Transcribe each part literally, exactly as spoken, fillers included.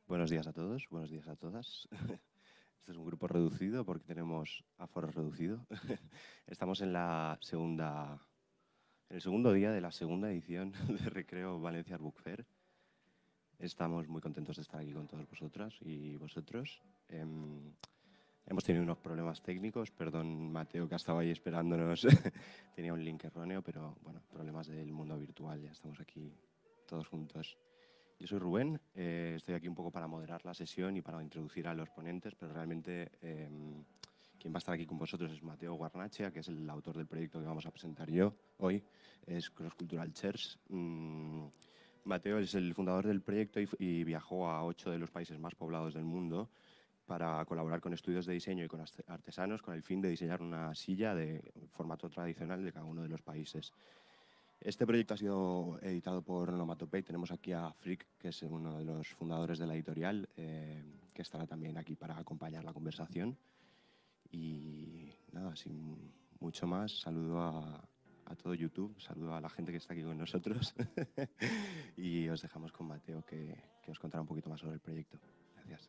Buenos días a todos, buenos días a todas. Este es un grupo reducido porque tenemos aforo reducido. Estamos en la segunda, en el segundo día de la segunda edición de Recreo Valencia Book Fair. Estamos muy contentos de estar aquí con todos vosotras y vosotros. Eh, hemos tenido unos problemas técnicos, perdón Mateo que ha estado ahí esperándonos, tenía un link erróneo, pero bueno, problemas del mundo virtual, ya estamos aquí todos juntos. Yo soy Rubén, eh, estoy aquí un poco para moderar la sesión y para introducir a los ponentes, pero realmente eh, quien va a estar aquí con vosotros es Mateo Guarnachea, que es el autor del proyecto que vamos a presentar yo hoy, es Cross Cultural Chairs. Mm, Mateo es el fundador del proyecto y, y viajó a ocho de los países más poblados del mundo para colaborar con estudios de diseño y con artesanos con el fin de diseñar una silla de formato tradicional de cada uno de los países. Este proyecto ha sido editado por Onomatope. Tenemos aquí a Frick, que es uno de los fundadores de la editorial, eh, que estará también aquí para acompañar la conversación. Y nada, sin mucho más, saludo a, a todo YouTube, saludo a la gente que está aquí con nosotros y os dejamos con Mateo, que, que os contará un poquito más sobre el proyecto. Gracias.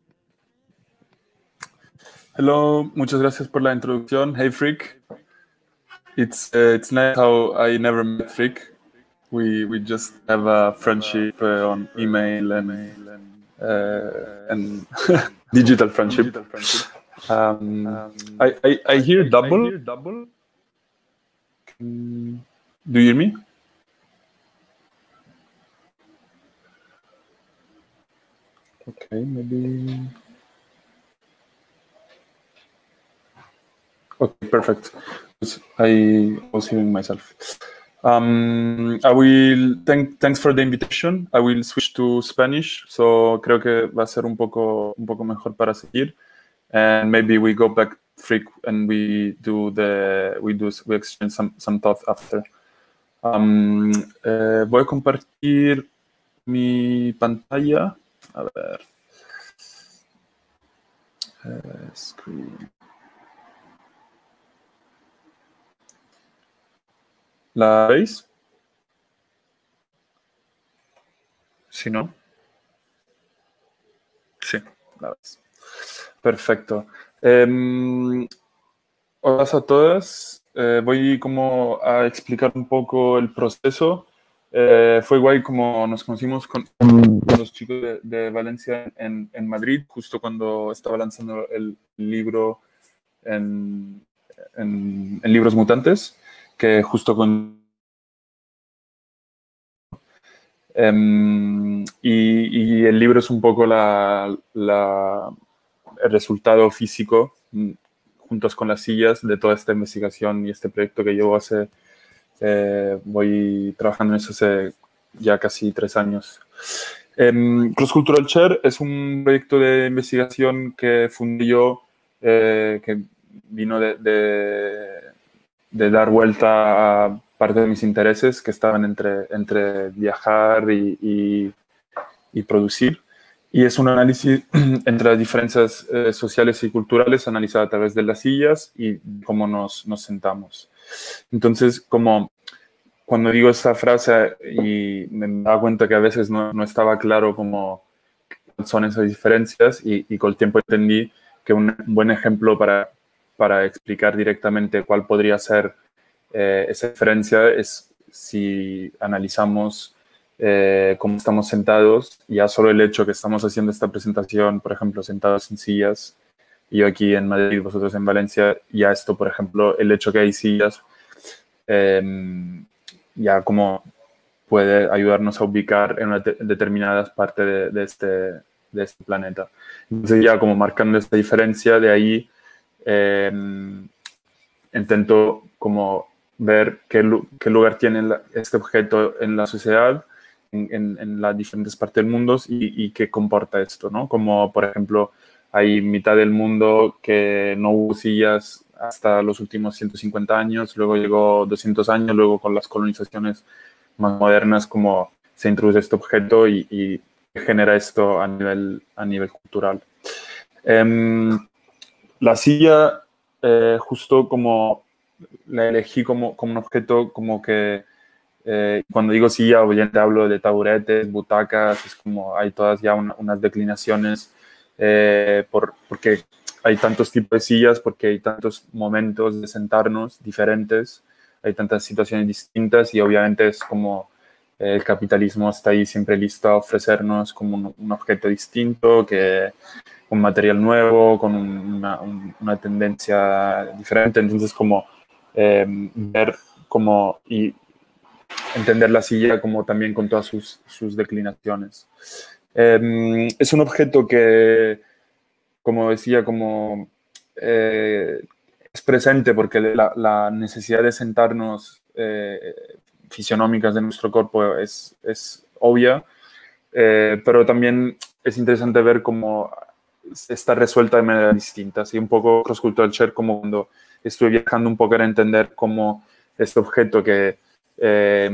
Hello, muchas gracias por la introducción. Hey, Frick. It's uh, it's nice how I never met Frick. We we just have a friendship uh, on email and uh, and digital friendship. Um, I, I I hear double. Mm, do you hear me? Okay, maybe. Okay, perfect. I was hearing myself. Um, I will thank, thanks for the invitation. I will switch to Spanish, so creo que va a ser un poco un poco mejor para seguir. And maybe we go back Frick and we do the we do we exchange some some thoughts after. Um, eh, voy a compartir mi pantalla. A ver. Uh, screen. ¿La veis? Si no. Sí, la veis. Perfecto. Eh, hola a todas. Eh, voy como a explicar un poco el proceso. Eh, fue guay como nos conocimos con, con los chicos de, de Valencia en, en Madrid, justo cuando estaba lanzando el libro en, en, en Libros Mutantes, que justo con... Um, y, y el libro es un poco la, la, el resultado físico, juntos con las sillas, de toda esta investigación y este proyecto que llevo hace, eh, voy trabajando en eso hace ya casi tres años. Um, Cross Cultural Chair es un proyecto de investigación que fundé yo, eh, que vino de, de, de dar vuelta a parte de mis intereses que estaban entre, entre viajar y, y, y producir. Y es un análisis entre las diferencias eh, sociales y culturales analizada a través de las sillas y cómo nos, nos sentamos. Entonces, como cuando digo esta frase y me daba cuenta que a veces no, no estaba claro cómo son esas diferencias y, y con el tiempo entendí que un buen ejemplo para, para explicar directamente cuál podría ser eh, esa diferencia es si analizamos eh, cómo estamos sentados, ya solo el hecho que estamos haciendo esta presentación, por ejemplo, sentados en sillas, y yo aquí en Madrid, vosotros en Valencia, ya esto, por ejemplo, el hecho que hay sillas, eh, ya como puede ayudarnos a ubicar en una de determinadas partes de, de, este, de este planeta. Entonces ya como marcando esta diferencia, de ahí eh, intento como ver qué, qué lugar tiene la, este objeto en la sociedad, en, en, en las diferentes partes del mundo y, y qué comporta esto, ¿no? Como, por ejemplo, hay mitad del mundo que no hubo sillas hasta los últimos ciento cincuenta años, luego llegó doscientos años, luego con las colonizaciones más modernas, como se introduce este objeto y, y genera esto a nivel, a nivel cultural. Um, la silla, eh, justo como la elegí como, como un objeto como que Eh, cuando digo silla, obviamente hablo de taburetes, butacas, es como hay todas ya una, unas declinaciones eh, por, porque hay tantos tipos de sillas, porque hay tantos momentos de sentarnos diferentes, hay tantas situaciones distintas y obviamente es como eh, el capitalismo está ahí siempre listo a ofrecernos como un, un objeto distinto, que un material nuevo, con una, una tendencia diferente, entonces como eh, ver como y entender la silla como también con todas sus, sus declinaciones. Eh, es un objeto que, como decía, como eh, es presente porque la, la, necesidad de sentarnos eh, fisionómicas de nuestro cuerpo es, es obvia, eh, pero también es interesante ver cómo está resuelta de manera distinta. Así un poco cross-cultural share, como cuando estuve viajando un poco era entender cómo este objeto que eh,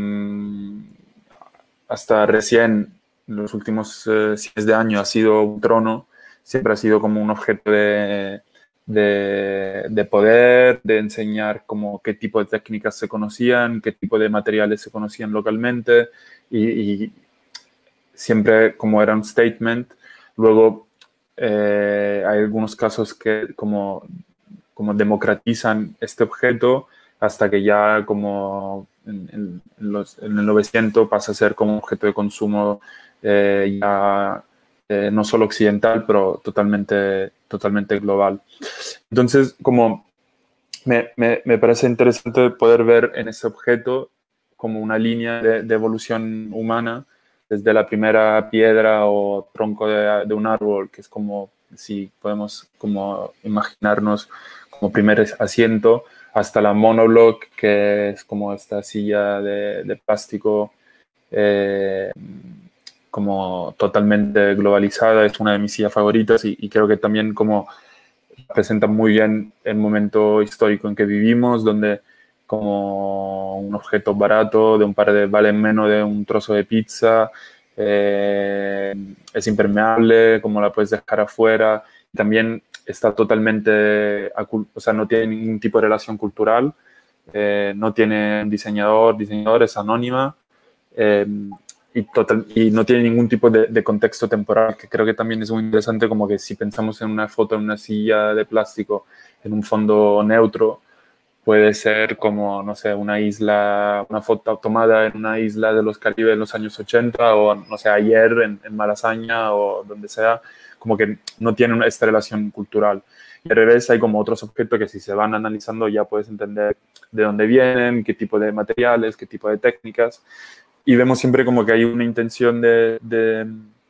hasta recién, en los últimos eh, cientos de años, ha sido un trono, siempre ha sido como un objeto de, de, de poder, de enseñar como qué tipo de técnicas se conocían, qué tipo de materiales se conocían localmente y, y siempre como era un statement. Luego eh, hay algunos casos que como, como democratizan este objeto hasta que ya como en, en, los, en el novecientos pasa a ser como objeto de consumo eh, ya eh, no solo occidental, pero totalmente, totalmente global. Entonces, como me, me, me parece interesante poder ver en este objeto como una línea de, de evolución humana desde la primera piedra o tronco de, de un árbol, que es como si podemos como imaginarnos como primer asiento, hasta la monoblock, que es como esta silla de, de plástico eh, como totalmente globalizada, es una de mis sillas favoritas y, y creo que también como presenta muy bien el momento histórico en que vivimos, donde como un objeto barato, de un par de vale menos de un trozo de pizza, eh, es impermeable, como la puedes dejar afuera. También está totalmente, o sea, no tiene ningún tipo de relación cultural, eh, no tiene un diseñador, diseñador es anónima. Eh, y, total, y no tiene ningún tipo de, de contexto temporal, que creo que también es muy interesante, como que si pensamos en una foto en una silla de plástico en un fondo neutro, puede ser como, no sé, una isla, una foto tomada en una isla de los Caribes en los años ochenta o, no sé, ayer en, en Malasaña o donde sea, como que no tiene esta relación cultural. Y al revés, hay como otros objetos que si se van analizando ya puedes entender de dónde vienen, qué tipo de materiales, qué tipo de técnicas. Y vemos siempre como que hay una intención de, de,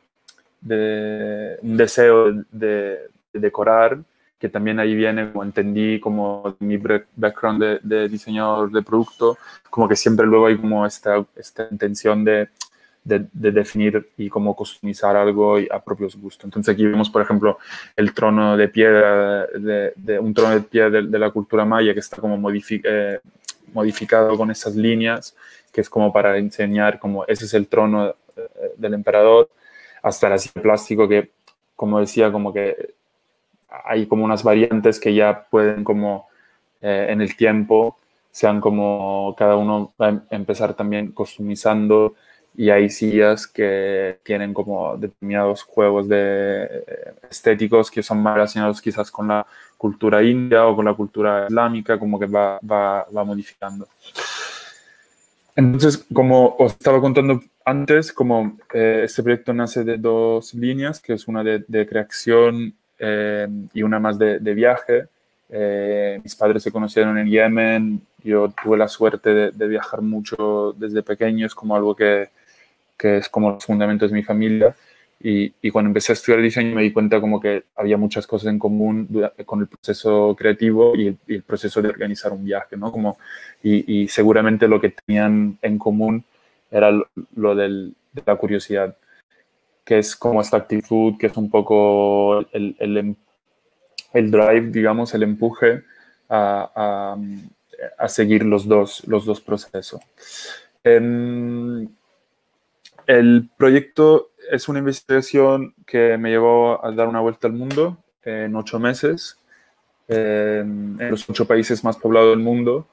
de un deseo de, de, decorar, que también ahí viene, como entendí, como mi background de, de diseñador de producto, como que siempre luego hay como esta, esta intención de, de, de definir y como customizar algo a propios gustos. Entonces aquí vemos, por ejemplo, el trono de piedra, de, de un trono de piedra de, de la cultura maya que está como modific, eh, modificado con esas líneas, que es como para enseñar como ese es el trono eh, del emperador, hasta la silla de plástico que, como decía, como que hay como unas variantes que ya pueden como eh, en el tiempo sean como cada uno va a empezar también customizando y hay sillas que tienen como determinados juegos de, eh, estéticos que son más relacionados quizás con la cultura india o con la cultura islámica, como que va, va, va modificando. Entonces, como os estaba contando antes, como eh, este proyecto nace de dos líneas, que es una de, de creación eh, y una más de, de viaje. Eh, mis padres se conocieron en Yemen, yo tuve la suerte de, de viajar mucho desde pequeño, es como algo que, que es como los fundamentos de mi familia. Y, y cuando empecé a estudiar diseño me di cuenta como que había muchas cosas en común con el proceso creativo y el, y el proceso de organizar un viaje, ¿no? Como, y, y seguramente lo que tenían en común era lo, lo del, de la curiosidad, que es como esta actitud, que es un poco el, el, el drive, digamos, el empuje a, a, a seguir los dos, los dos procesos. Eh, el proyecto es una investigación que me llevó a dar una vuelta al mundo en ocho meses, eh, en los ocho países más poblados del mundo,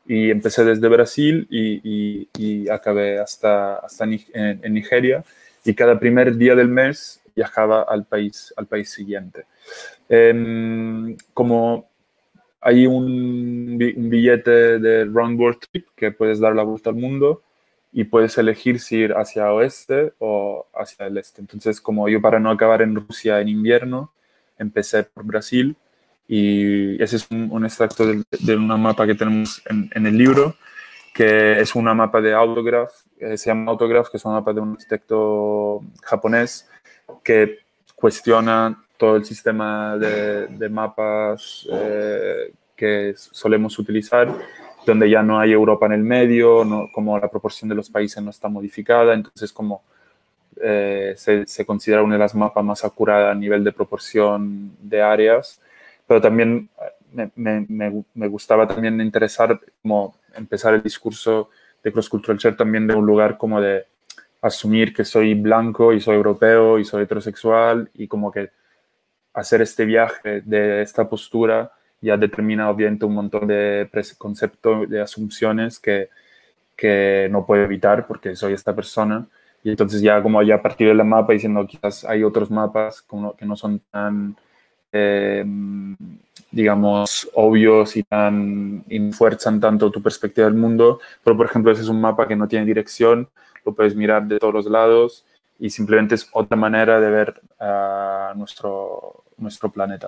Y empecé desde Brasil y, y, y acabé hasta, hasta en, en Nigeria. Y cada primer día del mes viajaba al país, al país siguiente. Eh, como hay un, un billete de Round World Trip que puedes dar la vuelta al mundo y puedes elegir si ir hacia oeste o hacia el este. Entonces, como yo para no acabar en Rusia en invierno, empecé por Brasil. Y ese es un, un extracto de, de una mapa que tenemos en, en el libro, que es una mapa de Autograph, eh, se llama Autograph, que es una mapa de un arquitecto japonés que cuestiona todo el sistema de, de mapas eh, que solemos utilizar, donde ya no hay Europa en el medio, no, como la proporción de los países no está modificada, entonces como eh, se, se considera una de las mapas más acuradas a nivel de proporción de áreas. Pero también me, me, me gustaba también interesar como empezar el discurso de Cross Cultural Share también de un lugar como de asumir que soy blanco y soy europeo y soy heterosexual y como que hacer este viaje de esta postura ya determina obviamente un montón de conceptos, de asunciones que, que no puedo evitar porque soy esta persona. Y entonces ya como ya a partir del mapa diciendo quizás hay otros mapas como que no son tan... Eh, digamos, obvios y tan y fuerzan tanto tu perspectiva del mundo, pero por ejemplo ese es un mapa que no tiene dirección, lo puedes mirar de todos los lados y simplemente es otra manera de ver uh, nuestro, nuestro planeta.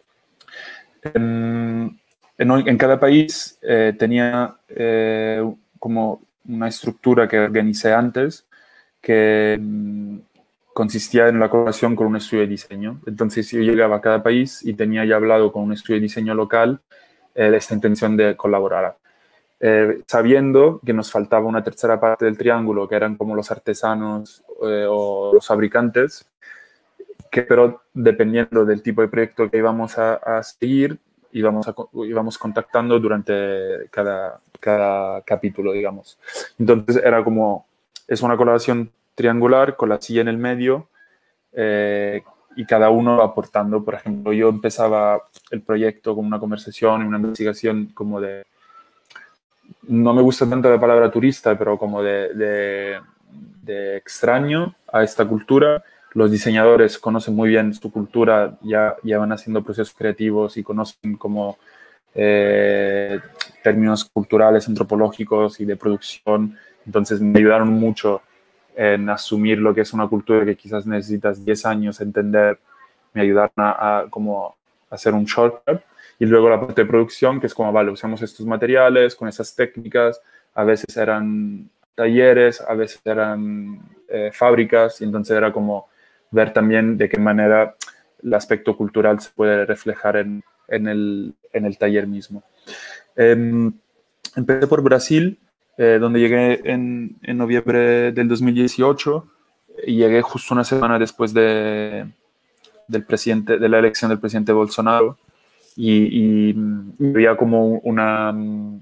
En, en, en cada país eh, tenía eh, como una estructura que organicé antes que um, consistía en la colaboración con un estudio de diseño. Entonces yo llegaba a cada país y tenía ya hablado con un estudio de diseño local eh, de esta intención de colaborar. Eh, sabiendo que nos faltaba una tercera parte del triángulo, que eran como los artesanos eh, o los fabricantes, que pero dependiendo del tipo de proyecto que íbamos a, a seguir, íbamos, a, íbamos contactando durante cada, cada capítulo, digamos. Entonces era como, es una colaboración triangular con la silla en el medio eh, y cada uno aportando. Por ejemplo, yo empezaba el proyecto con una conversación y una investigación como de, no me gusta tanto la palabra turista, pero como de, de, de extraño a esta cultura. Los diseñadores conocen muy bien su cultura, ya, ya van haciendo procesos creativos y conocen como eh, términos culturales, antropológicos y de producción. Entonces me ayudaron mucho en asumir lo que es una cultura que quizás necesitas diez años entender, me ayudaron a, a como hacer un shortcut. Y luego la parte de producción, que es como, vale, usamos estos materiales con esas técnicas, a veces eran talleres, a veces eran eh, fábricas, y entonces era como ver también de qué manera el aspecto cultural se puede reflejar en, en, el, en el taller mismo. Eh, empecé por Brasil, Eh, donde llegué en, en noviembre del dos mil dieciocho y llegué justo una semana después de, del presidente, de la elección del presidente Bolsonaro y, y había como una,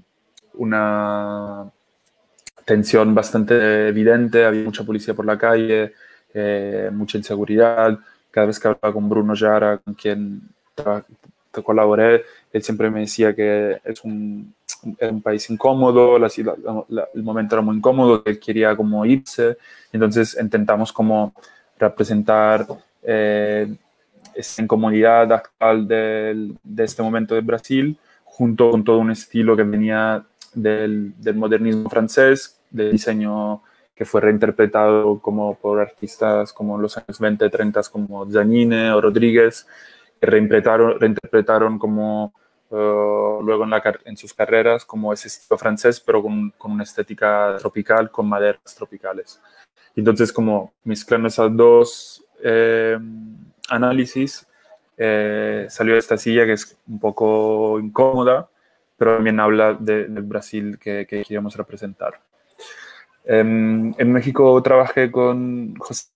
una tensión bastante evidente, había mucha policía por la calle, eh, mucha inseguridad. Cada vez que hablaba con Bruno Jara, con quien colaboré, él siempre me decía que es un era un país incómodo, la, la, la, el momento era muy incómodo, que él quería como irse, entonces intentamos como representar eh, esa incomodidad actual del, de este momento de Brasil, junto con todo un estilo que venía del, del modernismo francés, del diseño que fue reinterpretado como por artistas como en los años veinte, treinta, como Giannini o Rodríguez, que reinterpretaron, reinterpretaron como Uh, luego en, la, en sus carreras como ese estilo francés, pero con, con una estética tropical, con maderas tropicales. Entonces, como mezclando esas dos eh, análisis, eh, salió esta silla que es un poco incómoda, pero también habla de, del Brasil que, que queríamos representar. Eh, en México trabajé con José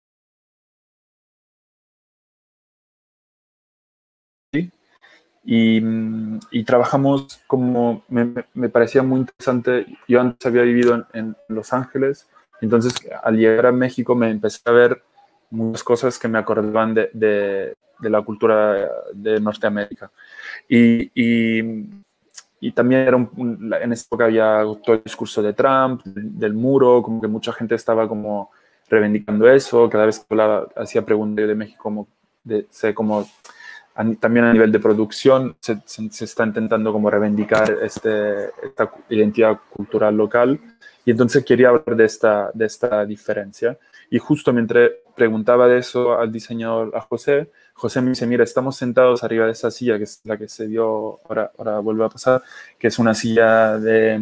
Y, y trabajamos como, me, me parecía muy interesante, yo antes había vivido en, en Los Ángeles, entonces al llegar a México me empecé a ver muchas cosas que me acordaban de, de, de la cultura de Norteamérica. Y, y, y también era un, un, en esa época había todo el discurso de Trump, del muro, como que mucha gente estaba como reivindicando eso. Cada vez que hablaba, hacía preguntas de México, como de, sé, como a, también a nivel de producción se, se, se está intentando como reivindicar este, esta identidad cultural local. Y entonces quería hablar de esta, de esta diferencia. Y justo mientras preguntaba de eso al diseñador, a José, José me dice, mira, estamos sentados arriba de esa silla, que es la que se vio, ahora, ahora vuelve a pasar, que es una silla de,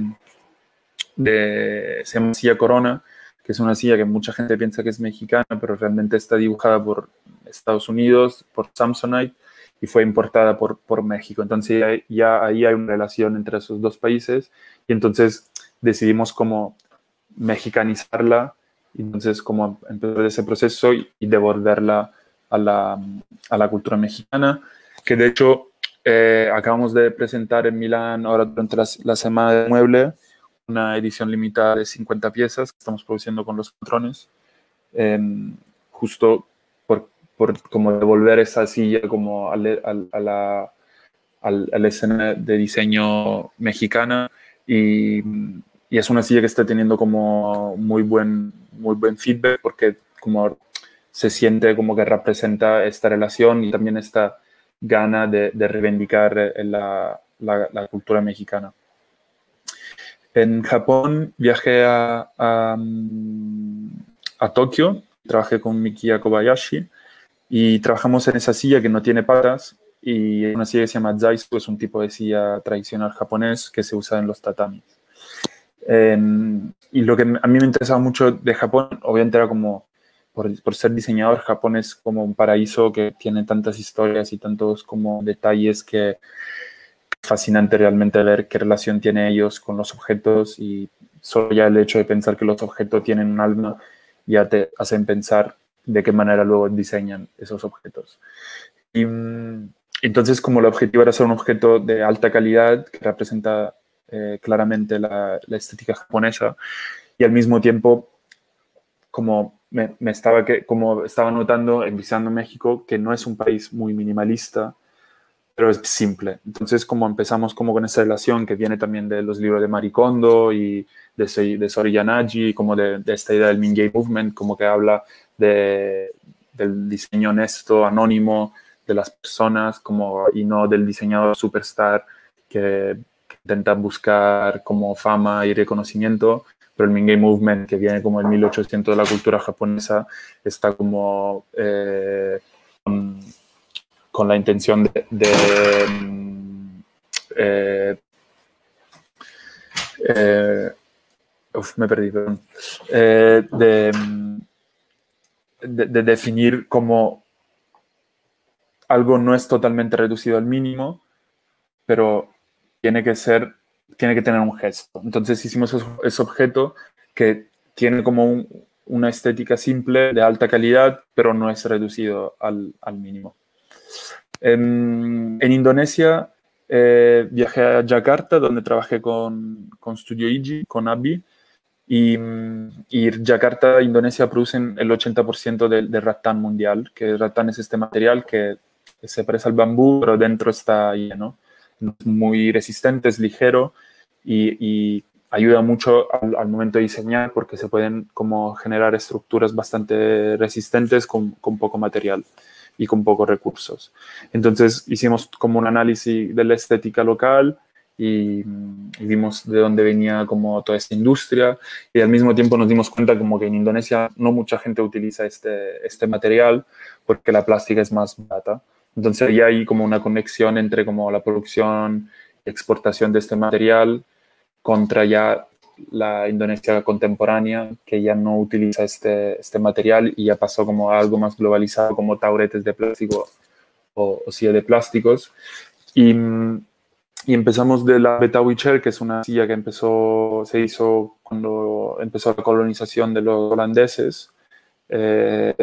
de, se llama silla Corona, que es una silla que mucha gente piensa que es mexicana, pero realmente está dibujada por Estados Unidos, por Samsonite, y fue importada por, por México. Entonces ya, ya ahí hay una relación entre esos dos países, y entonces decidimos como mexicanizarla, y entonces como empezar ese proceso y, y devolverla a la, a la cultura mexicana, que de hecho eh, acabamos de presentar en Milán ahora durante la, la Semana del Mueble, una edición limitada de cincuenta piezas que estamos produciendo con los patrones, eh, justo por, por como devolver esa silla como a, a, a la, a la escena de diseño mexicana, y, y es una silla que está teniendo como muy buen, muy buen feedback, porque como se siente como que representa esta relación y también esta gana de, de reivindicar la, la, la cultura mexicana. En Japón viajé a, a, a Tokio, trabajé con Mikiya Kobayashi y trabajamos en esa silla que no tiene patas, y es una silla que se llama Zaisu, es un tipo de silla tradicional japonés que se usa en los tatamis. Eh, y lo que a mí me interesaba mucho de Japón, obviamente era como, por, por ser diseñador, Japón es como un paraíso que tiene tantas historias y tantos como detalles que fascinante realmente ver qué relación tienen ellos con los objetos, y solo ya el hecho de pensar que los objetos tienen un alma ya te hacen pensar de qué manera luego diseñan esos objetos. Y entonces como el objetivo era ser un objeto de alta calidad que representa eh, claramente la, la estética japonesa, y al mismo tiempo como me, me estaba, que, como estaba notando, visitando México, que no es un país muy minimalista, pero es simple. Entonces, como empezamos como con esa relación que viene también de los libros de Marie Kondo y de, de Sori Yanagi, como de, de esta idea del Mingei Movement, como que habla de, del diseño honesto, anónimo de las personas, como, y no del diseñador superstar que, que intenta buscar como fama y reconocimiento. Pero el Mingei Movement, que viene como el mil ochocientos de la cultura japonesa, está como eh, con, con la intención de, de eh, eh, uf, me perdí, perdón, eh, de, de, de definir como algo no es totalmente reducido al mínimo, pero tiene que ser, tiene que tener un gesto. Entonces hicimos ese objeto que tiene como un, una estética simple, de alta calidad, pero no es reducido al, al mínimo. En, en Indonesia eh, viajé a Yakarta, donde trabajé con, con Studio Iji, con Abi, y, y Yakarta, Indonesia, producen el ochenta por ciento del de ratán mundial, que el ratán es este material que se parece al bambú, pero dentro está lleno. Es muy resistente, es ligero, y, y ayuda mucho al, al momento de diseñar, porque se pueden como generar estructuras bastante resistentes con, con poco material y con pocos recursos. Entonces hicimos como un análisis de la estética local y, y vimos de dónde venía como toda esta industria, y al mismo tiempo nos dimos cuenta como que en Indonesia no mucha gente utiliza este, este material porque la plástica es más barata. Entonces ya hay como una conexión entre como la producción y exportación de este material contra ya la Indonesia contemporánea, que ya no utiliza este, este material y ya pasó como a algo más globalizado, como tauretes de plástico o, o silla de plásticos. Y, y empezamos de la Betawi Chair, que es una silla que empezó, se hizo cuando empezó la colonización de los holandeses, eh,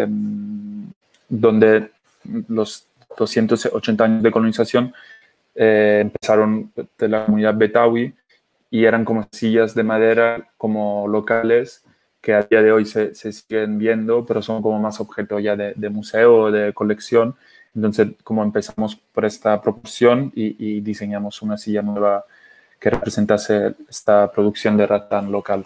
donde los doscientos ochenta años de colonización eh, empezaron de la comunidad Betawi, y eran como sillas de madera como locales que a día de hoy se, se siguen viendo, pero son como más objeto ya de, de museo, de colección. Entonces, como empezamos por esta proporción y, y diseñamos una silla nueva que representase esta producción de ratán local.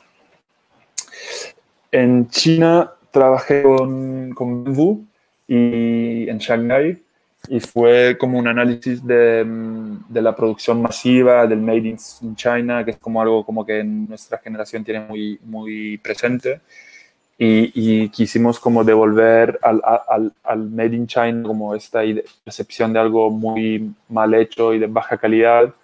En China trabajé con, con Bamboo y en Shanghái, y fue como un análisis de, de la producción masiva, del Made in China, que es como algo como que en nuestra generación tiene muy, muy presente. Y, y quisimos como devolver al, al, al Made in China como esta percepción de algo muy mal hecho y de baja calidad.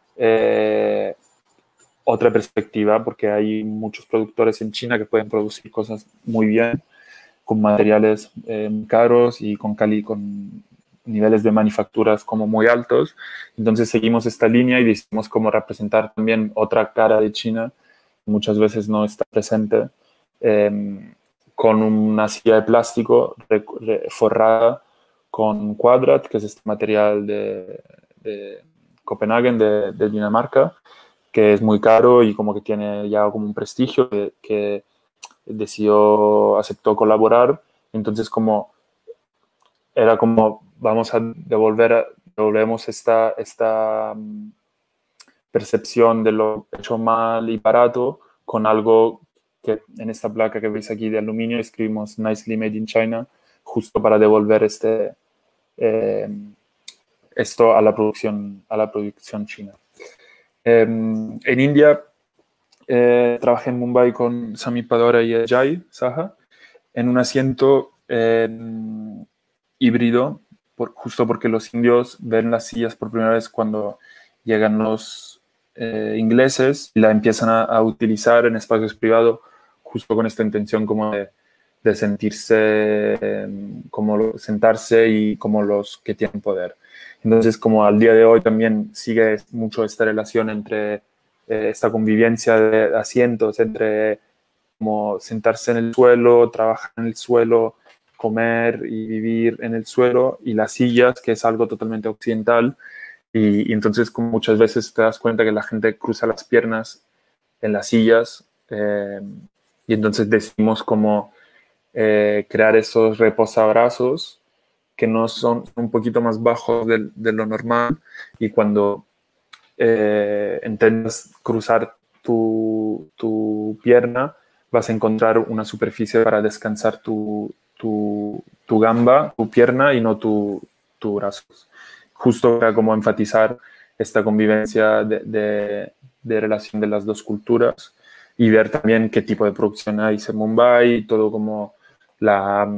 Eh, otra perspectiva, porque hay muchos productores en China que pueden producir cosas muy bien, con materiales eh, caros y con, cali con niveles de manufacturas como muy altos. Entonces seguimos esta línea y decidimos como representar también otra cara de China, que muchas veces no está presente, eh, con una silla de plástico re, re, forrada con Quadrat, que es este material de, de Copenhague, de, de Dinamarca, que es muy caro y como que tiene ya como un prestigio, que, que decidió, aceptó colaborar. Entonces como era como vamos a devolver, devolvemos esta, esta um, percepción de lo hecho mal y barato con algo que en esta placa que veis aquí de aluminio escribimos Nicely Made in China, justo para devolver este, eh, esto a la producción, a la producción china. Eh, en India eh, trabajé en Mumbai con Sami Padora y Ajay Saha en un asiento eh, híbrido, por, justo porque los indios ven las sillas por primera vez cuando llegan los eh, ingleses y la empiezan a, a utilizar en espacios privados, justo con esta intención como de, de sentirse, eh, como sentarse y como los que tienen poder. Entonces, como al día de hoy también sigue mucho esta relación entre eh, esta convivencia de asientos, entre como sentarse en el suelo, trabajar en el suelo, comer y vivir en el suelo, y las sillas, que es algo totalmente occidental. Y, y entonces como muchas veces te das cuenta que la gente cruza las piernas en las sillas, eh, y entonces decidimos como eh, crear esos reposabrazos que no son un poquito más bajos de, de lo normal, y cuando eh, intentas cruzar tu, tu pierna vas a encontrar una superficie para descansar tu, tu, tu gamba, tu pierna, y no tu, tu brazos. Justo para como enfatizar esta convivencia de, de, de relación de las dos culturas, y ver también qué tipo de producción hay en Mumbai, todo como la,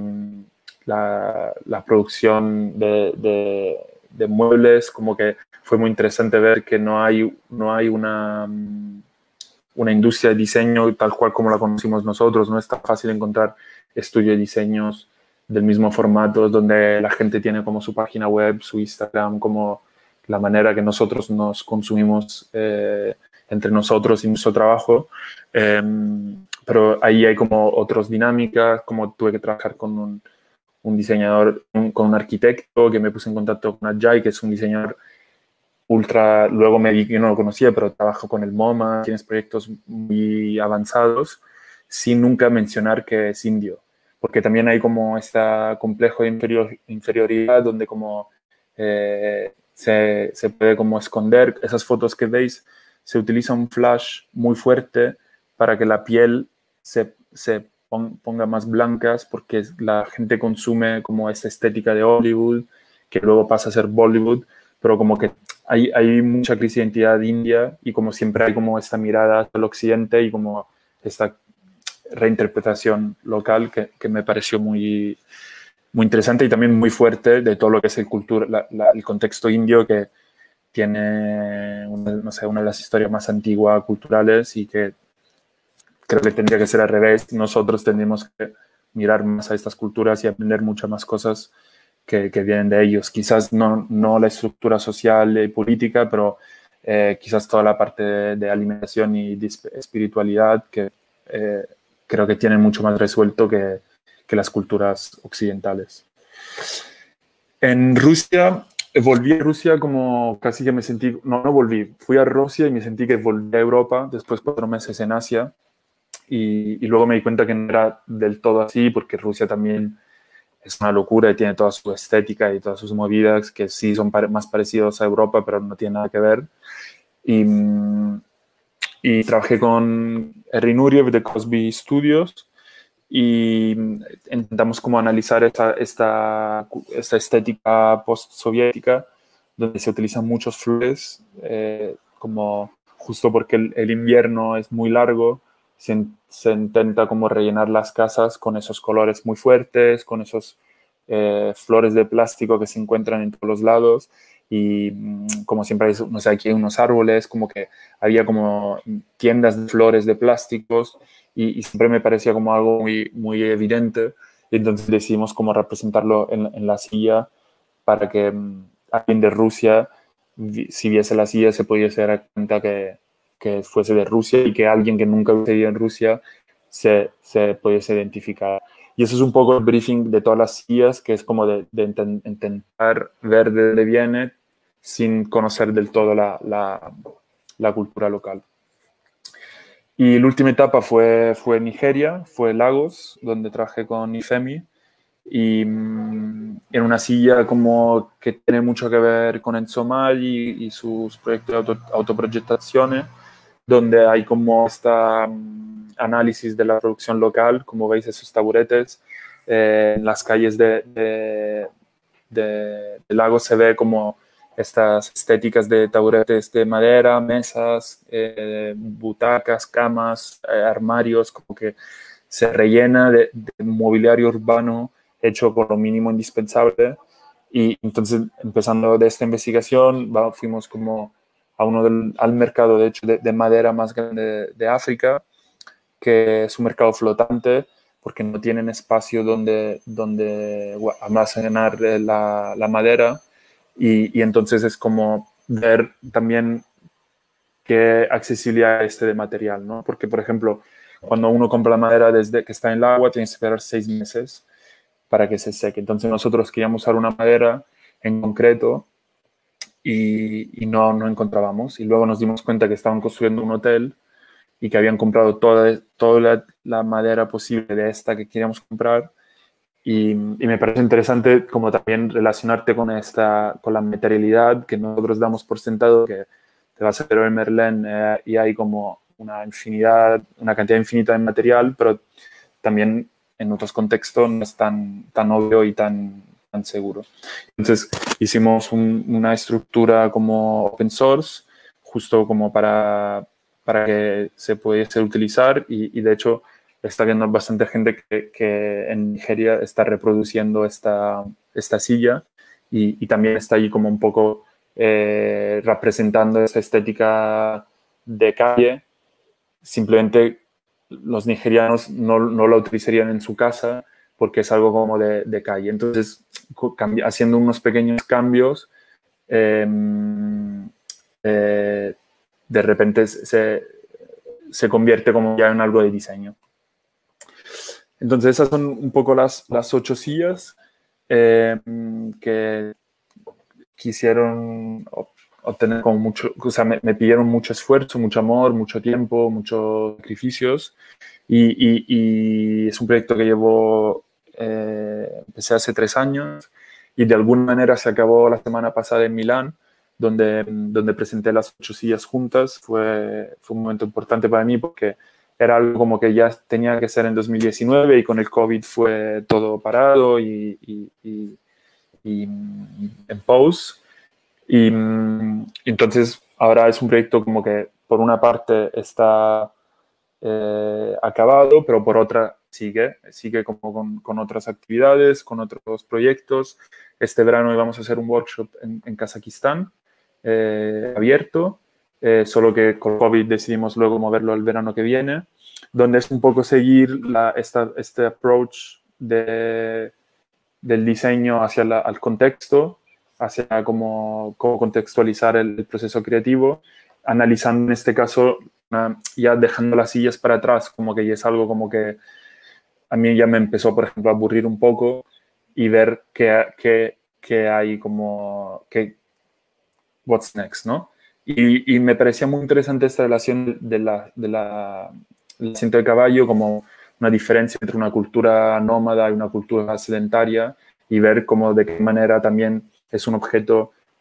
la, la producción de, de, de muebles, como que fue muy interesante ver que no hay, no hay una, una industria de diseño tal cual como la conocimos nosotros. No es tan fácil encontrar estudios de diseños del mismo formato, donde la gente tiene como su página web, su Instagram, como la manera que nosotros nos consumimos eh, entre nosotros y nuestro trabajo. Eh, pero ahí hay como otras dinámicas, como tuve que trabajar con un, un diseñador, un, con un arquitecto, que me puse en contacto con Ajay, que es un diseñador ultra, luego me vi que no lo conocía, pero trabajo con el MoMA, tienes proyectos muy avanzados, sin nunca mencionar que es indio, porque también hay como este complejo de inferior, inferioridad, donde como eh, se, se puede como esconder. Esas fotos que veis, se utiliza un flash muy fuerte para que la piel se, se ponga más blancas, porque la gente consume como esta estética de Hollywood, que luego pasa a ser Bollywood, pero como que hay, hay mucha crisis de identidad india, y como siempre hay como esta mirada al occidente y como esta reinterpretación local que, que me pareció muy, muy interesante, y también muy fuerte de todo lo que es el, cultura, la, la, el contexto indio, que tiene una, no sé, una de las historias más antiguas culturales, y que creo que tendría que ser al revés. Nosotros tendríamos que mirar más a estas culturas y aprender muchas más cosas que, que vienen de ellos. Quizás no, no la estructura social y política, pero eh, quizás toda la parte de, de alimentación y de espiritualidad, que eh, creo que tienen mucho más resuelto que, que las culturas occidentales. En Rusia, volví a Rusia como casi que me sentí, no, no volví, fui a Rusia y me sentí que volví a Europa después de cuatro meses en Asia, y, y luego me di cuenta que no era del todo así, porque Rusia también es una locura y tiene toda su estética y todas sus movidas que sí son pare más parecidos a Europa, pero no tienen nada que ver. Y, y trabajé con Henry Nureyev de Cosby Studios y intentamos como analizar esta, esta, esta estética post-soviética donde se utilizan muchos flores, eh, como justo porque el, el invierno es muy largo, se, se intenta como rellenar las casas con esos colores muy fuertes, con esos eh, flores de plástico que se encuentran en todos los lados y mmm, como siempre hay, no sé, aquí hay unos árboles, como que había como tiendas de flores de plásticos y, y siempre me parecía como algo muy, muy evidente y entonces decidimos como representarlo en, en la silla para que mmm, alguien de Rusia, si viese la silla, se pudiese dar cuenta que, que fuese de Rusia y que alguien que nunca hubiese ido en Rusia se, se pudiese identificar. Y eso es un poco el briefing de todas las sillas, que es como de, de intent, intentar ver de dónde viene sin conocer del todo la, la, la cultura local. Y la última etapa fue, fue en Nigeria, fue Lagos, donde trabajé con IFEMI, y mmm, en una silla como que tiene mucho que ver con Enzo Maggi y sus proyectos de auto, autoproyectaciones, donde hay como esta um, análisis de la producción local, como veis esos taburetes, eh, en las calles de, de, de, de Lagos se ve como estas estéticas de taburetes de madera, mesas, eh, butacas, camas, eh, armarios, como que se rellena de, de mobiliario urbano hecho con lo mínimo indispensable. Y entonces, empezando de esta investigación, va, fuimos como a uno del, al mercado, de hecho, de, de madera más grande de, de África, que es un mercado flotante, porque no tienen espacio donde, donde almacenar la, la madera. Y, y entonces es como ver también qué accesibilidad este de material, ¿no? Porque, por ejemplo, cuando uno compra la madera desde que está en el agua, tienes que esperar seis meses para que se seque. Entonces nosotros queríamos usar una madera en concreto y, y no, no encontrábamos. Y luego nos dimos cuenta que estaban construyendo un hotel y que habían comprado toda, toda la, la madera posible de esta que queríamos comprar. Y, y me parece interesante como también relacionarte con, esta, con la materialidad que nosotros damos por sentado, que te vas a ver en Merlín eh, y hay como una infinidad, una cantidad infinita de material, pero también en otros contextos no es tan, tan obvio y tan, tan seguro. Entonces hicimos un, una estructura como open source, justo como para, para que se pudiese utilizar y, y de hecho está viendo bastante gente que, que en Nigeria está reproduciendo esta, esta silla y, y también está ahí como un poco eh, representando esta estética de calle. Simplemente los nigerianos no, no la utilizarían en su casa porque es algo como de, de calle. Entonces, haciendo unos pequeños cambios, eh, eh, de repente se, se convierte como ya en algo de diseño. Entonces, esas son un poco las, las ocho sillas eh, que quisieron obtener como mucho, o sea, me, me pidieron mucho esfuerzo, mucho amor, mucho tiempo, muchos sacrificios y, y, y es un proyecto que llevo, eh, empecé hace tres años y de alguna manera se acabó la semana pasada en Milán, donde, donde presenté las ocho sillas juntas. Fue, fue un momento importante para mí porque era algo como que ya tenía que ser en dos mil diecinueve y con el COVID fue todo parado y, y, y, y en pause. Y entonces ahora es un proyecto como que por una parte está eh, acabado, pero por otra sigue, sigue como con, con otras actividades, con otros proyectos. Este verano íbamos a hacer un workshop en, en Kazajistán, eh, abierto, eh, solo que con COVID decidimos luego moverlo al verano que viene, donde es un poco seguir la, esta, este approach de, del diseño hacia la, al contexto, hacia cómo, cómo contextualizar el, el proceso creativo, analizando en este caso, uh, ya dejando las sillas para atrás, como que ya es algo como que a mí ya me empezó, por ejemplo, a aburrir un poco y ver qué, qué, qué hay como, qué, what's next, ¿no? Y, y me parecía muy interesante esta relación de la, de la, del asiento de caballo como una diferencia entre una cultura nómada y una cultura sedentaria y ver cómo de qué manera también es un objeto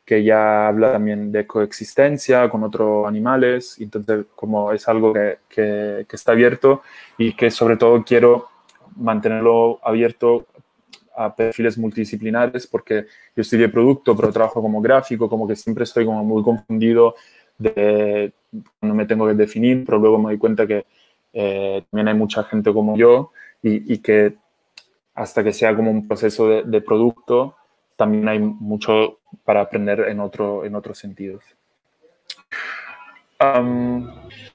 que ya habla también de coexistencia con otros animales, entonces como es algo que, que, que está abierto y que sobre todo quiero mantenerlo abierto a perfiles multidisciplinares, porque yo estudié producto, pero trabajo como gráfico, como que siempre estoy como muy confundido de cuando me tengo que definir, pero luego me doy cuenta que eh, también hay mucha gente como yo y, y que hasta que sea como un proceso de, de producto, también hay mucho para aprender en, otro, en otros sentidos. Um,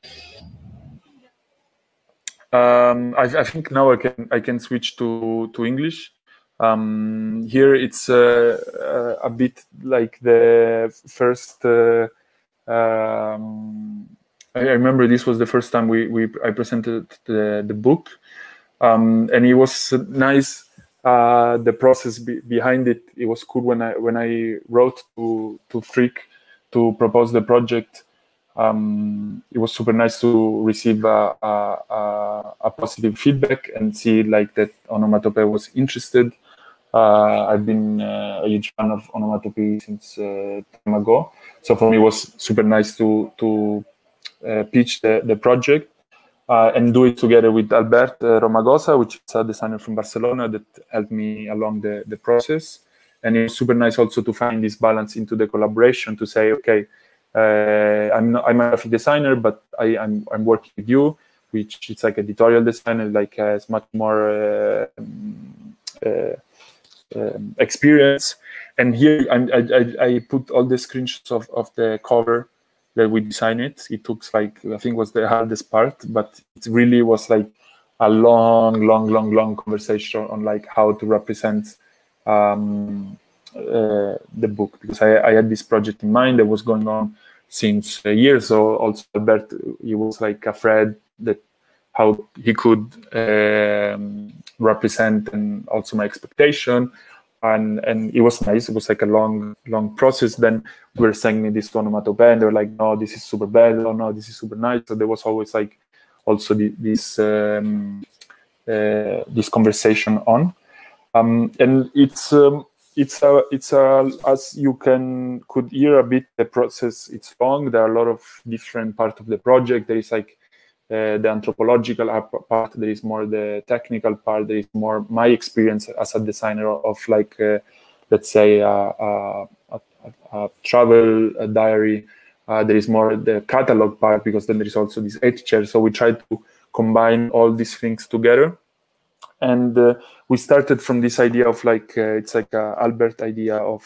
um, I, I think now I can, I can switch to, to English. Um, here it's uh, uh, a bit like the first, uh, um, I remember this was the first time we, we I presented the, the book, um, and it was nice. Uh, the process be behind it, it was cool when I when I wrote to to Frick to propose the project. Um, it was super nice to receive a, a, a positive feedback and see like that Onomatope was interested. Uh, I've been uh, a huge fan of Onomatope since uh, time ago, so for me it was super nice to to uh, pitch the, the project. Uh, and do it together with Albert uh, Romagosa, which is a designer from Barcelona that helped me along the, the process. And it was super nice also to find this balance into the collaboration to say, okay, uh, I'm, not, I'm a graphic designer, but I, I'm, I'm working with you, which is like editorial designer, like has much more uh, uh, um, experience. And here I, I, I put all the screenshots of, of the cover that we designed it. It took like, I think was the hardest part, but it really was like a long, long, long, long conversation on like how to represent um, uh, the book, because I, I had this project in mind that was going on since a year. So also Albert, he was like afraid that how he could um, represent and also my expectation. And, and it was nice. It was like a long, long process. Then we were sending this to Onomatope, and they were like, no, this is super bad. Oh, no, this is super nice. So there was always like also the, this um, uh, this conversation on. Um, and it's um, it's a, it's a, as you can could hear a bit, the process, it's long. There are a lot of different parts of the project. There is like Uh, the anthropological part, there is more the technical part, there is more my experience as a designer of like, uh, let's say, uh, uh, a, a, a travel a diary. Uh, there is more the catalog part, because then there is also this etcher. So we tried to combine all these things together. And uh, we started from this idea of like, uh, it's like a Albert idea of,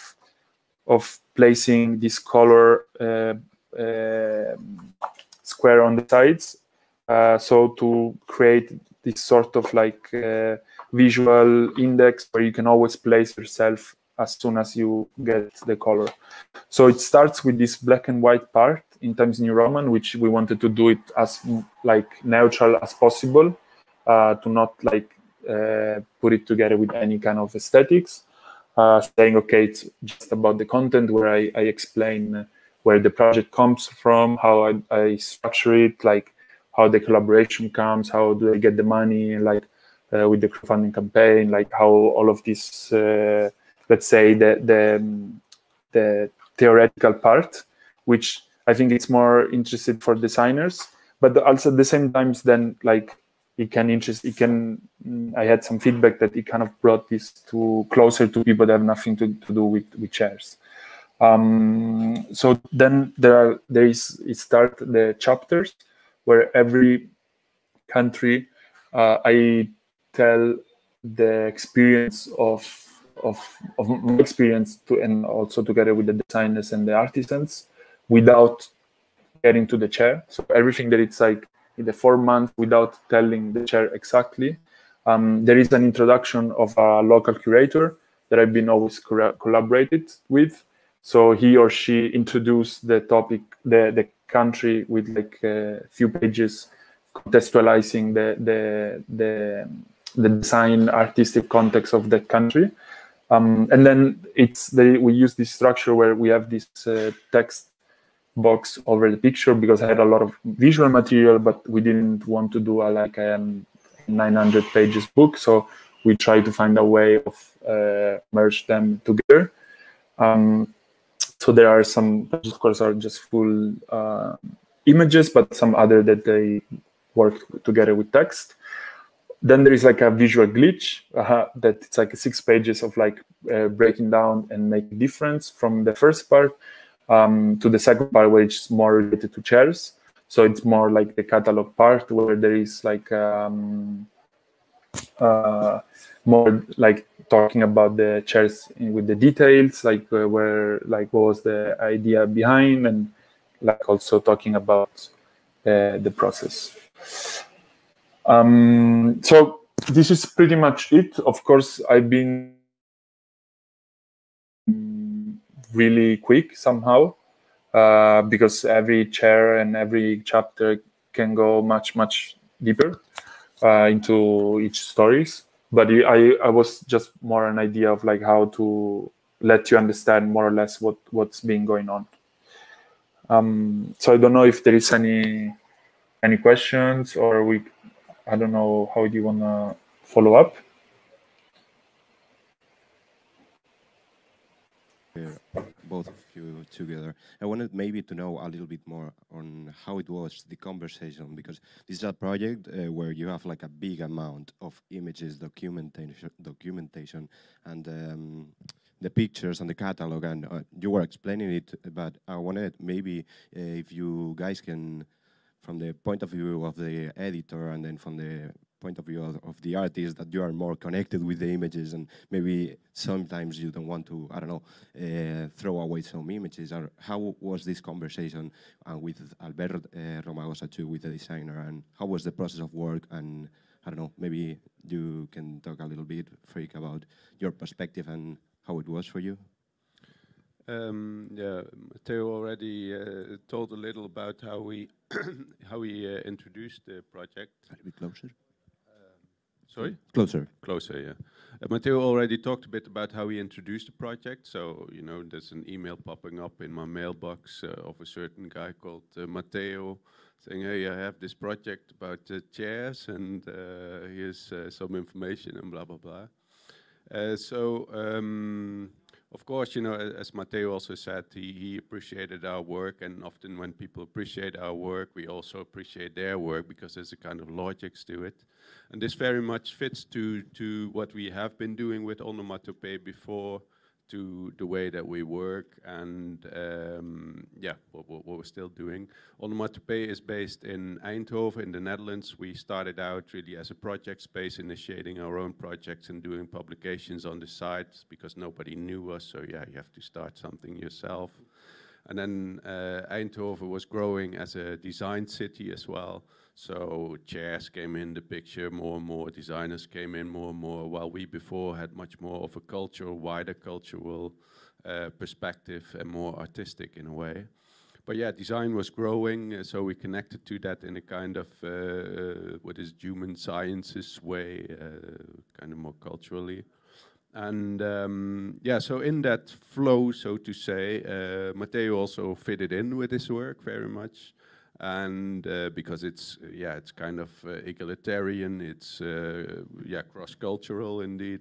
of placing this color uh, uh, square on the sides. Uh, so to create this sort of like uh, visual index where you can always place yourself as soon as you get the color. So it starts with this black and white part in Times New Roman, which we wanted to do it as like neutral as possible, uh, to not like uh, put it together with any kind of aesthetics. Uh, saying, okay, it's just about the content, where I, I explain where the project comes from, how I, I structure it, like how the collaboration comes, how do I get the money, like uh, with the crowdfunding campaign, like how all of this, uh, let's say the, the the theoretical part, which I think it's more interested for designers, but also at the same time, then like it can interest, it can. I had some feedback that it kind of brought this to closer to people that have nothing to, to do with with chairs. Um, so then there are there is it start the chapters, where every country, uh, I tell the experience of, of, of my experience, to, and also together with the designers and the artisans, without getting to the chair. So everything that it's like in the four months without telling the chair exactly. Um, there is an introduction of a local curator that I've been always co collaborated with. So he or she introduced the topic, the, the country with like a few pages contextualizing the the the, the design artistic context of that country, um, and then it's the, we use this structure where we have this uh, text box over the picture, because I had a lot of visual material, but we didn't want to do a like a nine hundred pages book, so we try to find a way of uh, merge them together. Um, so there are some, of course, are just full uh, images, but some other that they work together with text. Then there is like a visual glitch uh, that it's like six pages of like uh, breaking down and make a difference from the first part um, to the second part, which is more related to chairs. So it's more like the catalog part where there is like um, uh, more like talking about the chairs with the details, like uh, where like what was the idea behind, and like also talking about uh, the process. Um, so this is pretty much it. Of course, I've been really quick somehow uh, because every chair and every chapter can go much, much deeper uh, into each stories. But I, I was just more an idea of like how to let you understand more or less what, what's been going on. Um, so I don't know if there is any any questions, or we, I don't know, how do you want to follow up? Both of you together. I wanted maybe to know a little bit more on how it was, the conversation, because this is a project uh, where you have like a big amount of images, documentation, documentation and um, the pictures and the catalog, and uh, you were explaining it, but I wanted maybe uh, if you guys can, from the point of view of the editor and then from the point of view of, of the artist, that you are more connected with the images, and maybe sometimes you don't want to, I don't know, uh, throw away some images. Or how was this conversation uh, with Albert uh, Romagosa too, with the designer, and how was the process of work? And I don't know, maybe you can talk a little bit, Freek, about your perspective and how it was for you. Um, yeah, Matteo already uh, told a little about how we how we uh, introduced the project. A bit closer. Sorry? Closer. Closer, yeah. Uh, Matteo already talked a bit about how we introduced the project. So, you know, there's an email popping up in my mailbox uh, of a certain guy called uh, Matteo saying, hey, I have this project about uh, chairs, and uh, here's uh, some information and blah, blah, blah. Uh, so, um, of course, you know, as Matteo also said, he, he appreciated our work, and often when people appreciate our work, we also appreciate their work, because there's a kind of logics to it. And this very much fits to, to what we have been doing with Onomatopoe before, to the way that we work, and um, yeah, what, what, what we're still doing. Onomatopoe is based in Eindhoven in the Netherlands. We started out really as a project space, initiating our own projects and doing publications on the site, because nobody knew us, so yeah, you have to start something yourself. And then uh, Eindhoven was growing as a design city as well. So chairs came in the picture, more and more designers came in more and more, while we before had much more of a cultural, wider cultural uh, perspective and more artistic in a way. But yeah, design was growing, uh, so we connected to that in a kind of, uh, what is human sciences way, uh, kind of more culturally. And um, yeah, so in that flow, so to say, uh, Matteo also fitted in with his work very much. And uh, because it's, uh, yeah, it's kind of uh, egalitarian, it's, uh, yeah, cross-cultural indeed.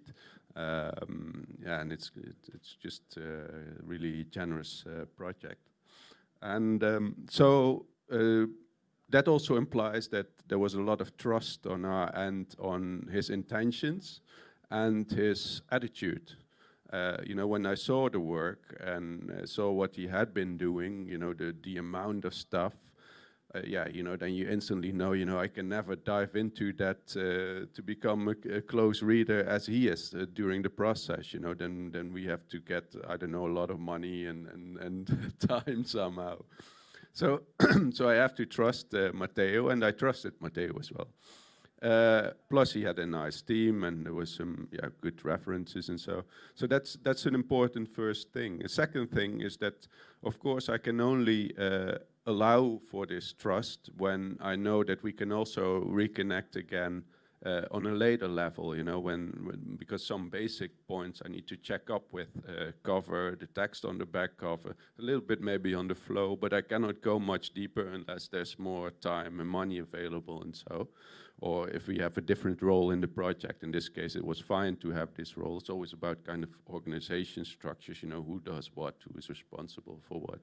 Um, yeah, and it's, it, it's just a really generous uh, project. And um, so uh, that also implies that there was a lot of trust on our end on his intentions and his attitude. Uh, you know, when I saw the work and uh, saw what he had been doing, you know, the, the amount of stuff, uh, yeah, you know, then you instantly know, you know, I can never dive into that uh, to become a, a close reader as he is uh, during the process, you know, then, then we have to get, I don't know, a lot of money and, and, and time somehow. So, so I have to trust uh, Matteo, and I trusted Matteo as well. Uh, plus, he had a nice team, and there was some yeah good references, and so so that's that's an important first thing. A second thing is that, of course, I can only uh, allow for this trust when I know that we can also reconnect again uh, on a later level, you know, when, when because some basic points I need to check up with, uh, cover, the text on the back cover, a little bit maybe on the flow, but I cannot go much deeper unless there's more time and money available and so. Or if we have a different role in the project. In this case, it was fine to have this role. It's always about kind of organization structures, you know, who does what, who is responsible for what.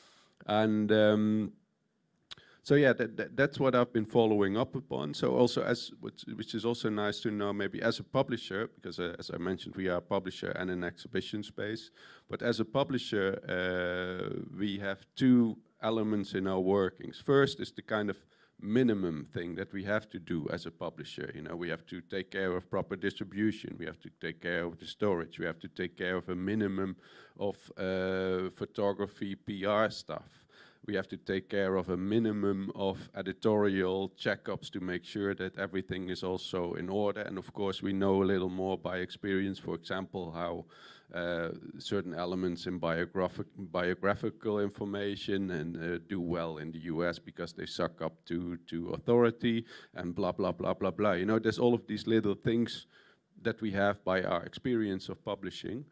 And um, so yeah, that, that, that's what I've been following up upon. So also as, which, which is also nice to know maybe as a publisher, because uh, as I mentioned, we are a publisher and an exhibition space. But as a publisher, uh, we have two elements in our workings. First is the kind of minimum thing that we have to do as a publisher. You know, we have to take care of proper distribution, we have to take care of the storage, we have to take care of a minimum of uh, photography, P R stuff. We have to take care of a minimum of editorial checkups to make sure that everything is also in order. And of course, we know a little more by experience, for example, how Uh, certain elements in biographic, biographical information and uh, do well in the U S because they suck up to, to authority and blah, blah, blah, blah, blah. You know, there's all of these little things that we have by our experience of publishing.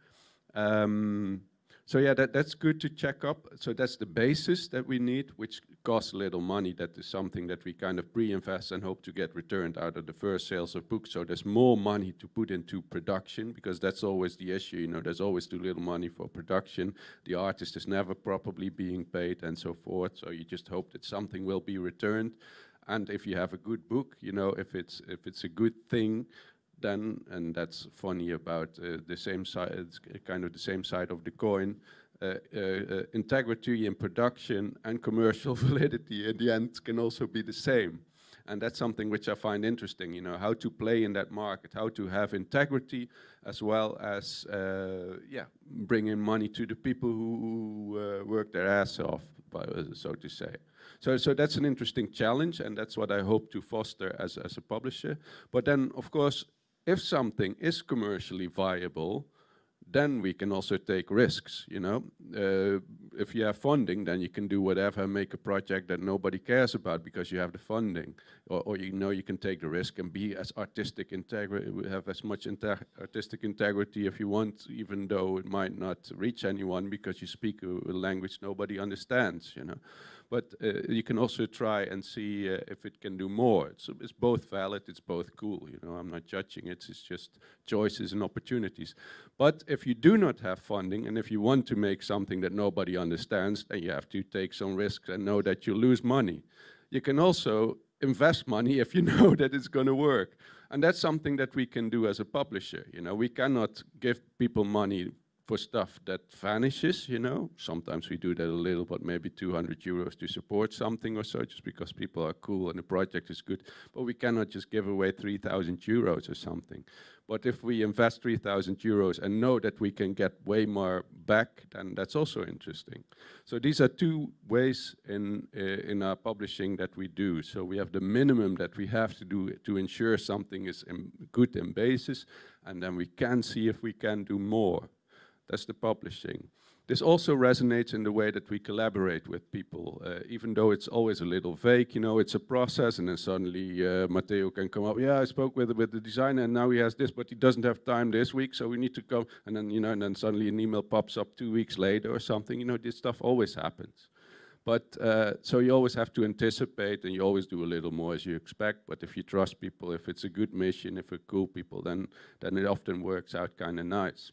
Um, so yeah, that, that's good to check up. So that's the basis that we need, which costs a little money. That is something that we kind of pre-invest and hope to get returned out of the first sales of books. So there's more money to put into production, because that's always the issue. You know, there's always too little money for production. The artist is never properly being paid and so forth. So you just hope that something will be returned. And if you have a good book, you know, if it's if it's a good thing, then, and that's funny about uh, the same side, it's kind of the same side of the coin, uh, uh, uh, integrity in production and commercial validity in the end can also be the same. And that's something which I find interesting, you know, how to play in that market, how to have integrity as well as, uh, yeah, bring in money to the people who uh, work their ass off, by, uh, so to say. So, so that's an interesting challenge, and that's what I hope to foster as, as a publisher. But then, of course, if something is commercially viable, then we can also take risks, you know. Uh, if you have funding, then you can do whatever, make a project that nobody cares about because you have the funding. Or, or you know you can take the risk and be as artistic integrity, have as much inte artistic integrity if you want, even though it might not reach anyone because you speak a, a language nobody understands, you know. But uh, you can also try and see uh, if it can do more. It's, it's both valid, it's both cool, you know, I'm not judging it, it's just choices and opportunities. But if you do not have funding, and if you want to make something that nobody understands, then you have to take some risks and know that you lose money. You can also invest money if you know that it's going to work. And that's something that we can do as a publisher, you know, we cannot give people money for stuff that vanishes, you know. Sometimes we do that a little, but maybe two hundred euros to support something or so, just because people are cool and the project is good. But we cannot just give away three thousand euros or something. But if we invest three thousand euros and know that we can get way more back, then that's also interesting. So these are two ways in, uh, in our publishing that we do. So we have the minimum that we have to do to ensure something is in good in basis, and then we can see if we can do more. That's the publishing. This also resonates in the way that we collaborate with people, uh, even though it's always a little vague, you know, it's a process, and then suddenly uh, Matteo can come up, yeah, I spoke with, with the designer and now he has this, but he doesn't have time this week, so we need to go, and then, you know, and then suddenly an email pops up two weeks later or something, you know, this stuff always happens. But, uh, so you always have to anticipate, and you always do a little more as you expect, but if you trust people, if it's a good mission, if it's cool people, then, then it often works out kind of nice.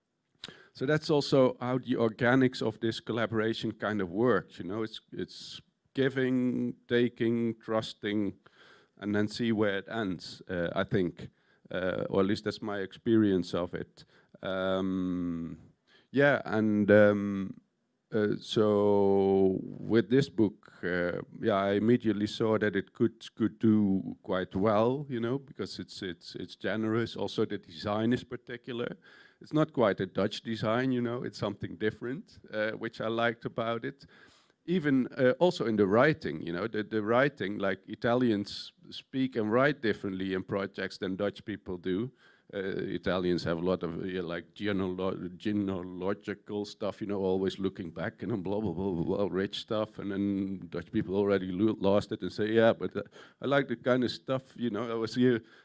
So that's also how the organics of this collaboration kind of works, you know, it's, it's giving, taking, trusting, and then see where it ends, uh, I think, uh, or at least that's my experience of it. Um, yeah, and um, uh, so with this book, uh, yeah, I immediately saw that it could could do quite well, you know, because it's it's it's generous. Also, the design is particular. It's not quite a Dutch design, you know, it's something different, uh, which I liked about it. Even uh, also in the writing, you know, the, the writing, like Italians speak and write differently in projects than Dutch people do. Uh, Italians have a lot of uh, like genealo genealogical stuff, you know, always looking back and blah, blah, blah, blah, blah, rich stuff. And then Dutch people already lo lost it and say, yeah, but uh, I like the kind of stuff, you know, I was here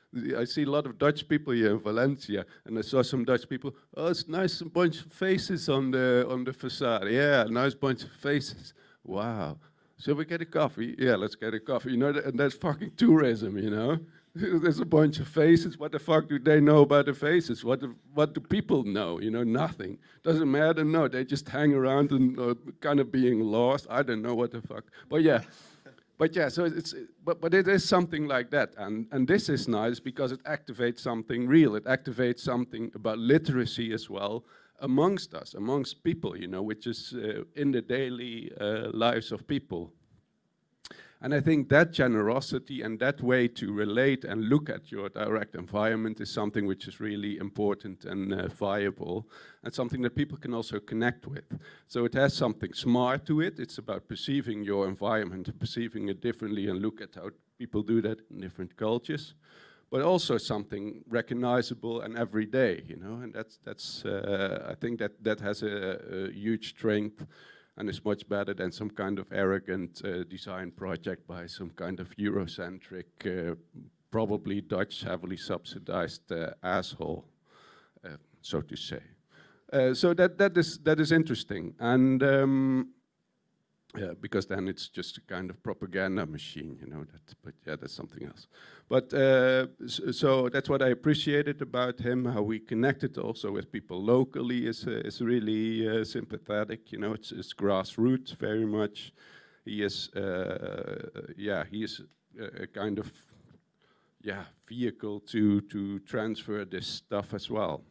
I see a lot of Dutch people here in Valencia, and I saw some Dutch people. Oh, it's nice, a bunch of faces on the on the facade. Yeah, nice bunch of faces. Wow. Shall we get a coffee? Yeah, let's get a coffee. You know, and that's fucking tourism, you know? There's a bunch of faces. What the fuck do they know about the faces? What do, what do people know? You know, nothing. Doesn't matter, no. They just hang around and uh, kind of being lost. I don't know what the fuck. But yeah. But yeah, so it's, but, but it is something like that. And, and this is nice because it activates something real. It activates something about literacy as well amongst us, amongst people, you know, which is uh, in the daily uh, lives of people. And I think that generosity and that way to relate and look at your direct environment is something which is really important and uh, viable, and something that people can also connect with. So it has something smart to it. It's about perceiving your environment and perceiving it differently and look at how people do that in different cultures, but also something recognizable and everyday, you know, and that's, that's uh, I think that that has a, a huge strength. And it's much better than some kind of arrogant uh, design project by some kind of Eurocentric, uh, probably Dutch, heavily subsidized uh, asshole, uh, so to say. Uh, so that that is that is interesting, and um, yeah, because then it's just a kind of propaganda machine, you know. That, but yeah, that's something else. But uh, so, so that's what I appreciated about him. How we connected also with people locally is uh, is really uh, sympathetic. You know, it's, it's grassroots very much. He is, uh, yeah, he is a, a kind of, yeah, vehicle to to transfer this stuff as well.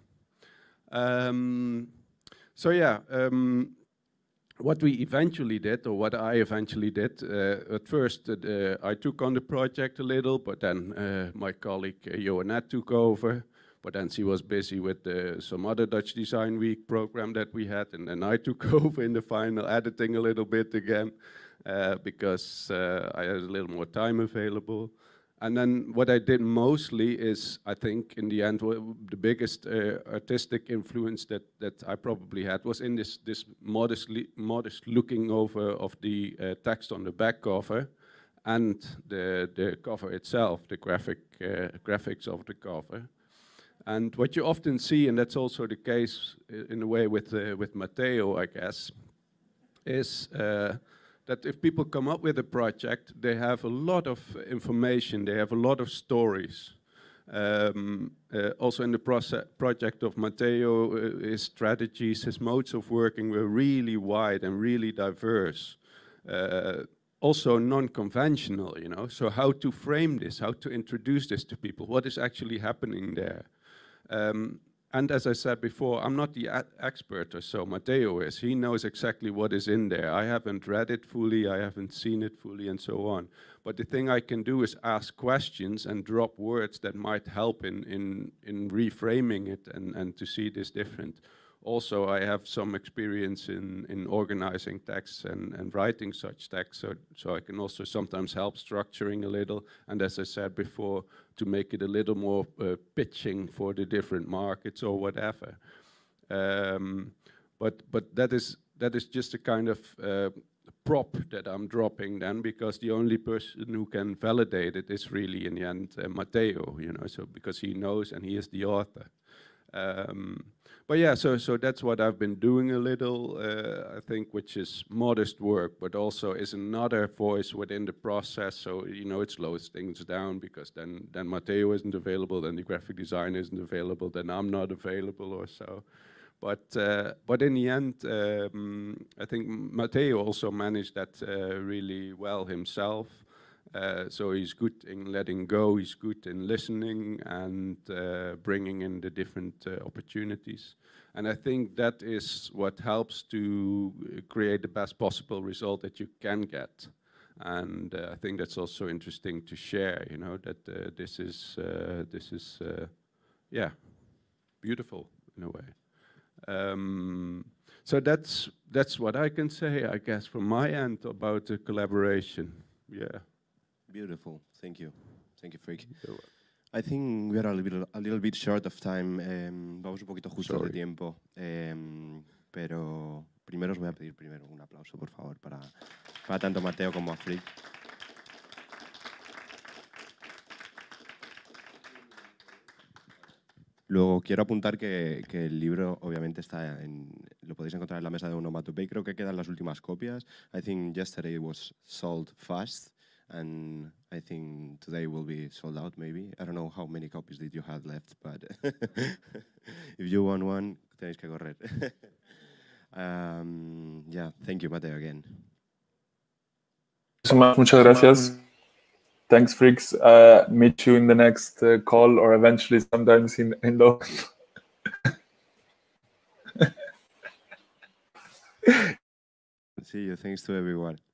Um, so yeah. Um, What we eventually did, or what I eventually did, uh, at first uh, I took on the project a little, but then uh, my colleague uh, Joannette took over, but then she was busy with uh, some other Dutch Design Week program that we had, and then I took over in the final, editing a little bit again, uh, because uh, I had a little more time available. And then what I did mostly is, I think, in the end, the biggest uh, artistic influence that, that I probably had was in this, this modestly, modest looking over of the uh, text on the back cover and the, the cover itself, the graphic, uh, graphics of the cover. And what you often see, and that's also the case in a way with, uh, with Matteo, I guess, is uh, that if people come up with a project, they have a lot of information, they have a lot of stories. Um, uh, also in the project of Matteo, uh, his strategies, his modes of working were really wide and really diverse. Uh, also non-conventional, you know, so how to frame this, how to introduce this to people, what is actually happening there. Um, And as I said before, I'm not the expert or so, Matteo is. He knows exactly what is in there. I haven't read it fully, I haven't seen it fully, and so on. But the thing I can do is ask questions and drop words that might help in, in, in reframing it and, and to see this different. Also, I have some experience in, in organizing texts and, and writing such texts, so, so I can also sometimes help structuring a little, and as I said before, to make it a little more uh, pitching for the different markets or whatever. Um, but but that is that is just a kind of uh, prop that I'm dropping then, because the only person who can validate it is really in the end uh, Matteo, you know, so because he knows and he is the author. Um, but yeah, so so that's what I've been doing a little, uh, I think, which is modest work, but also is another voice within the process. So you know, it slows things down because then then Matteo isn't available, then the graphic designer isn't available, then I'm not available or so. But uh, but in the end, um, I think Matteo also managed that uh, really well himself. Uh, so he's good in letting go, he's good in listening and uh, bringing in the different uh, opportunities. And I think that is what helps to create the best possible result that you can get. And uh, I think that's also interesting to share, you know, that uh, this is, uh, this is uh, yeah, beautiful in a way. Um, so that's, that's what I can say, I guess, from my end about the collaboration, yeah. Beautiful. Thank you. Thank you, Freek. I think we are a little bit, a little bit short of time. Um, vamos un poquito justo de tiempo. Um, pero primero os voy a pedir primero un aplauso, por favor, para, para tanto Matteo como a Freek. Luego quiero apuntar que, que el libro obviamente está en, lo podéis encontrar en la mesa de Onomatope. Creo que quedan las últimas copias. I think yesterday it was sold fast and I think today will be sold out maybe. I don't know how many copies did you have left, but if you want one, tenéis que correr. um, yeah, thank you, Mateo, again. So much, muchas gracias. Thanks, Freaks. Uh, meet you in the next uh, call or eventually sometimes in, in London. See you. Thanks to everyone.